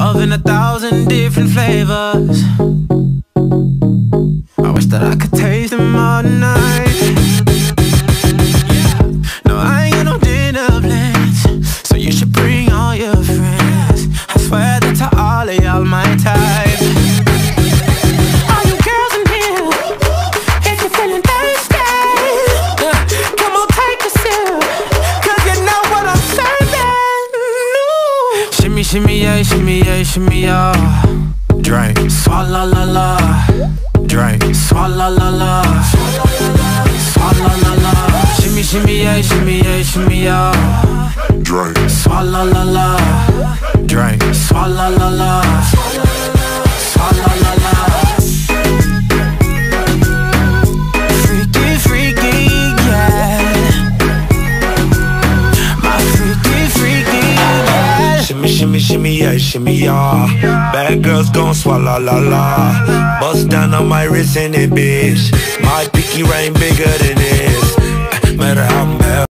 Love in 1,000 different flavors. I wish that I could taste them all night. No, I ain't got no dinner plans, so you should bring all your friends. I swear that to all of y'all my type. All you girls in here, if you're feeling thirsty, come on, take a sip, 'cause you know what I'm serving. Shimmy, shimmy, yeah, shimmy, yeah, shimmy, yeah. Drink, swalla la la. Drink, swalla la la. Swalla la la. Shimmy, shimmy, yeah, shimmy, yeah, shimmy, yeah. Drink, swalla la la. Drink, swalla la la. Swalla la la. Freaky, freaky, yeah. My freaky, freaky, yeah. Shimmy, shimmy, shimmy, yeah, shimmy, yeah. Bad girls gon' swallow la la. Bust down on my wrist in it, bitch. My pinky ring bigger